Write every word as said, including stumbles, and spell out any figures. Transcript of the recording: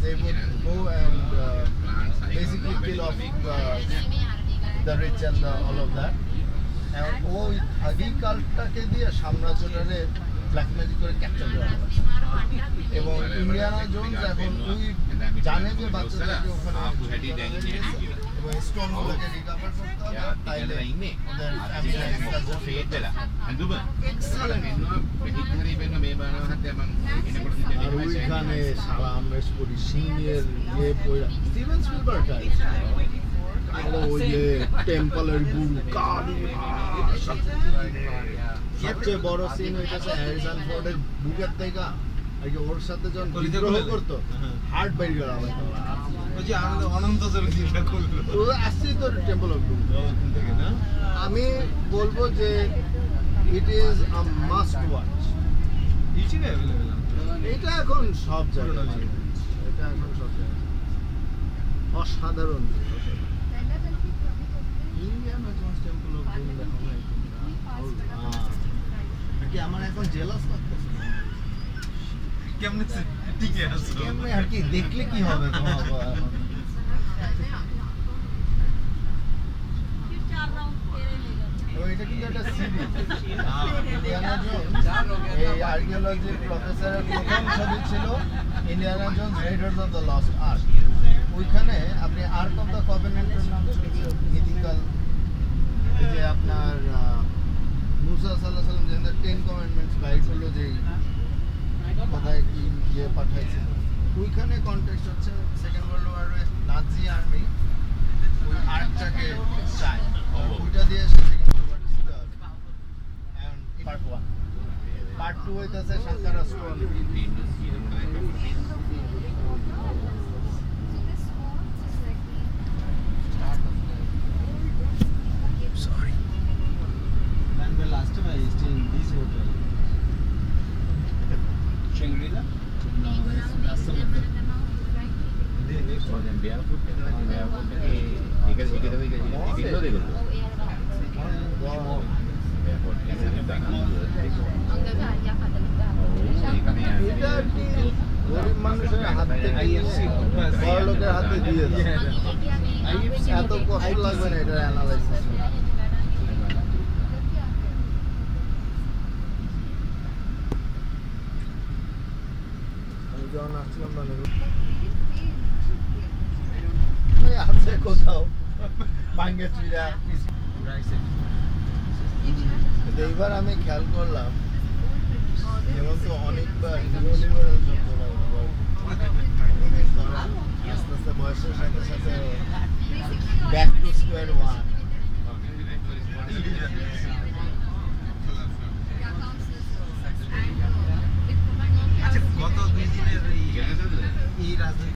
they would go and uh, basically kill off the, the rich and the, all of that. And ওই থাগি কাল্টটাকে দিয়ে সাম্রাজ্যটারে black magic করে capture করা হয় এবং ইন্ডিয়ানা জোনস এখন ওই জানে যে বাচ্চাদেরকে ওখানে এবং স্টোনগুলোকে রিকভার করতে হবে তাইলে ওদের আর ওইখানে সারা আমরা পড়ি সিংয়ের ইয়ে পড়া স্টিভেন স্পিলবার্গ ওই যে টেম্পলের গুরু কালী সবচেয়ে বড় সিন হইতেছে হ্যারিসন ফোর্ডের বুকের থেকে আর কি ওর সাথে যখন বিদ্রোহ করতো হার্ট বের গেল ওই যে অনন্ত জলদিটা করলো ও আসছে তো টেম্পল অফ ডুম থেকে না আমি বলবো যে it is a must watch ইউটিউবে अवेलेबल এটা এখন সব জায়গায় এটা এখন সব জায়গায় অসাধারণ Indiana Jones temple of doom দেখো না কি আমার এখন জেলাস লাগতেছে কেমনে টিকে আছে কেমনে আর কি দেখলে কি হবে তো হবে এখন এটা কিন্তু একটা সিরিজ ইন্ডিয়ানা জোনস এই আর্কিওলজি প্রফেসরের প্রথম ছবি ছিল Indiana Jones raiders of the lost ark ওইখানে আপনি আর্ক অফ দ্য কভেনেন্টের নাম শুনছেন মিথিক্যাল যে আপনার মুসা সাল্লাল্লাহু আলাইহি ওয়াসাল্লাম যে টেন কমান্ডমেন্টস বাইর করলো যে কোথায় কি ইয়ে পাঠাইছে ওইখানে কনটেক্সট হচ্ছে সেকেন্ড ওয়ার্ল্ড ওয়ারে নাজি আর্মি ওই আর্কটাকে চায় ওইটা দিয়ে সেকেন্ড ওয়ার্ল্ড ওয়ার জিততে হবে and part one part two হইতাছে Sankara stone Last time I stayed in this hotel. Shangri-La? No, that's the one. The next one. Barefoot. Barefoot. You can see it. You can see it. Wow. Barefoot. এটা কি গরিব মানুষের হাতে বড় লোকের হাতে দিয়ে দেয় এত কষ্ট লাগবে না এটা অ্যানালাইসিস আছে কোথাও ভাঙ্গে চুরা এইবার আমি খেয়াল করলাম যেমন তো অনেকবার আস্তে আস্তে বয়সের সাথে সাথে ব্যাক টু স্কোয়ার ওয়ান গত দুই দিনের এই রাজনীতি